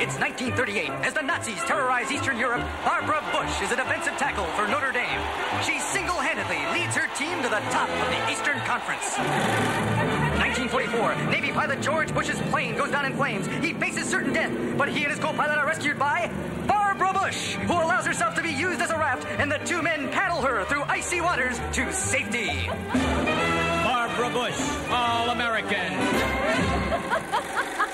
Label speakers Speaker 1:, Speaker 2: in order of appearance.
Speaker 1: It's 1938. As the Nazis terrorize Eastern Europe, Barbara Bush is a defensive tackle for Notre Dame. She single-handedly leads her team to the top of the Eastern Conference. 1944, Navy pilot George Bush's plane goes down in flames. He faces certain death, but he and his co-pilot are rescued by Barbara Bush, who allows herself to be used as a raft, and the two men paddle her through icy waters to safety.
Speaker 2: Barbara Bush, All-American.